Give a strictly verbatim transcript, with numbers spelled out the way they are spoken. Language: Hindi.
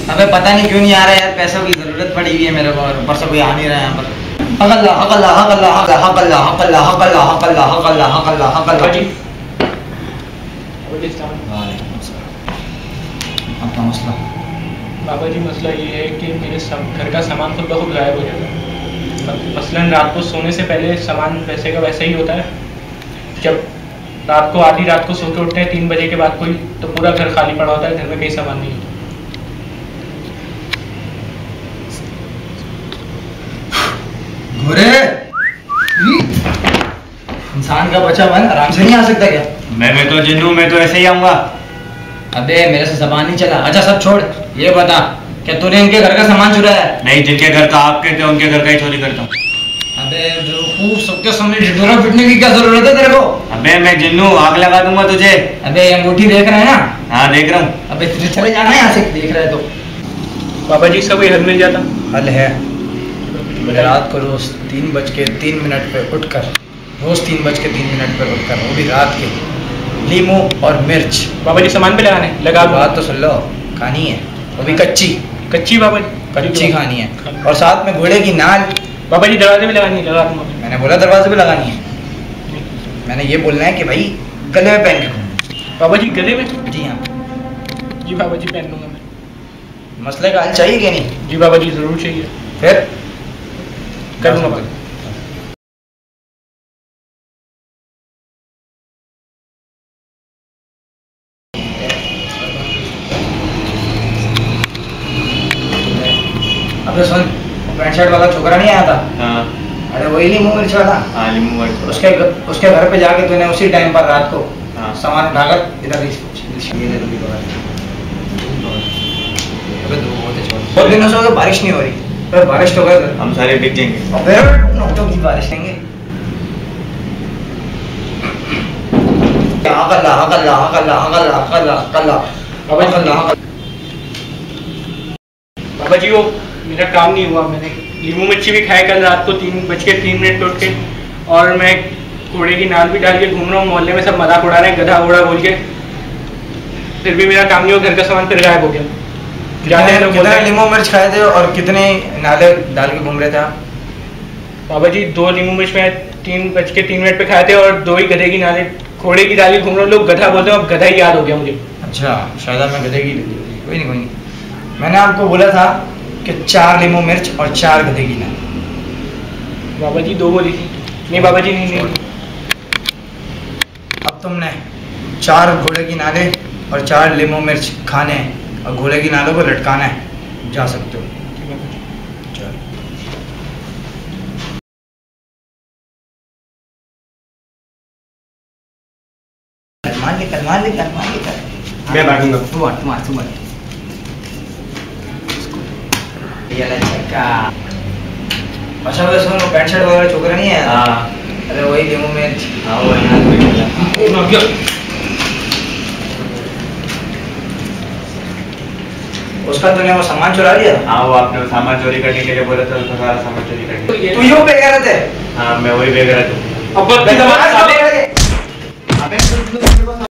अबे पता नहीं क्यों नहीं आ रहा यार, पैसों की जरूरत पड़ी हुई है मेरे को और ऊपर से कोई आ नहीं रहा है यहाँ पर। हकल्ला हकल्ला हकल्ला हकल्ला हकल्ला हकल्ला हकल्ला हकल्ला हकल्ला हकल्ला जी। आपका मसला? बाबा जी मसला ये है कि मेरे सब घर का सामान खुद ब खुद गायब हो जाता है। मसलन रात को सोने से पहले सामान वैसे का वैसा ही होता है, जब रात को आधी रात को सो के उठते हैं तीन बजे के बाद कोई, तो पूरा घर खाली पड़ा होता है, घर में कहीं सामान नहीं होता। घोरे इंसान का बच्चा बन आराम से नहीं आ सकता क्या? मैं मैं तो जिन्नू, मैं तो ऐसे ही आऊंगा। अबे मेरे से जबान नहीं चला। अच्छा सब छोड़, ये बता क्या तूने इनके घर का सामान चुराया है? नहीं, जिनके घर का आप कहते हो उनके घर का ही चोरी करता हूँ। अबे बेवकूफ, सबके सामने ढिढोरा पीटने की क्या जरूरत है तेरे को? अबे मैं जिन्नू, आग लगा दूंगा तुझे। अबे अंगूठी देख रहे हैं ना? हाँ देख रहा हूँ। अबे तुझे चले जाना है यहाँ से, देख रहे तो। बाबा जी सब हल मिल जाता। हल है, रात को रोज तीन बज के तीन मिनट पे उठकर, रोज तीन बज के तीन मिनट पे उठकर, वो भी रात के, लीमू और मिर्च। बाबा जी सामान पे लगाने लगा। बात तो सुन लो, खानी है वो भी कच्ची कच्ची बाबा जी, कच्ची खानी है, और साथ में घोड़े की नाल। बाबा जी दरवाजे पे लगानी है, लगा दूंगा। मैंने बोला दरवाजे पे लगानी है, मैंने ये बोलना है कि भाई गले में पहन के घूमो। बाबा जी गले में? जी हाँ जी बाबा जी पहन लूंगा मैं। मसले का हल चाहिए कि नहीं? जी बाबा जी जरूर चाहिए। फिर कर दूंगा। अबे सुन, पैंट शर्ट वाला छोकरा नहीं आया था? हाँ। अरे वही लीमू मिर्च वाला। हाँ लीमू मिर्च। उसके उसके घर पे जाके तूने उसी टाइम पर रात को हाँ। सामान उठाकर इधर ये ले लो। अबे दो होते छोड़, बहुत दिनों से हो गए बारिश नहीं हो रही, पर बारिश तो कर हम सारे बिक जाएंगे। और फिर नोटों की बारिश देंगे। हकल्ला हकल्ला हकल्ला हकल्ला हकल्ला हकल्ला बाबा जी हकल्ला हकल्ला। बाबा जी वो मेरा काम नहीं हुआ, मैंने लीमू मिर्ची भी खाए कल रात को तीन बज के तीन मिनट उठ के, और मैं घोड़े की नाल भी डाल के घूम रहा हूँ, मोहल्ले में सब मजाक उड़ा रहे हैं गधा घोड़ा बोल के, फिर भी मेरा काम नहीं हुआ, घर का सामान फिर गायब हो गया। जाते हैं लोग बोलते कितने हैं। लीमू मिर्च खाए थे और कितने नाले डाल के घूम रहे थे आप? बाबा जी दो लीमू मिर्च में तीन बज के तीन मिनट पे खाए थे, और दो ही गधे की नाले घोड़े की डाली घूम रहे हैं, लोग गधा बोलते हैं, अब गधा ही याद हो गया मुझे। अच्छा शायद मैं गधे की, कोई नहीं कोई नहीं। मैंने आपको बोला था कि चार लीमू मिर्च और चार गधे की नाल। बाबा जी दो बोली थी। नहीं बाबा जी नहीं नहीं। अब तुमने चार घोड़े की नाले और चार लीमू मिर्च खाने हैं और घोड़े की नालों को लटकाना है, जा सकते हो। मान लेकर मान लेकर मान लेकर मैं भागूंगा। तू आ तू आ तू आ। ये ले चक्का। अच्छा वो सुनो, पैंट शर्ट वाला छोकरा नहीं है? हाँ। अरे वही लीमू मिर्च। हाँ वो यहाँ पे मिला। उसका तूने वो सामान चुरा लिया? हाँ वो आपने वो सामान चोरी करने के लिए बोला था, उसका सारा सामान चोरी करने। तू यूँ पे कह रहे थे? हाँ मैं वही बेच रहा था। अब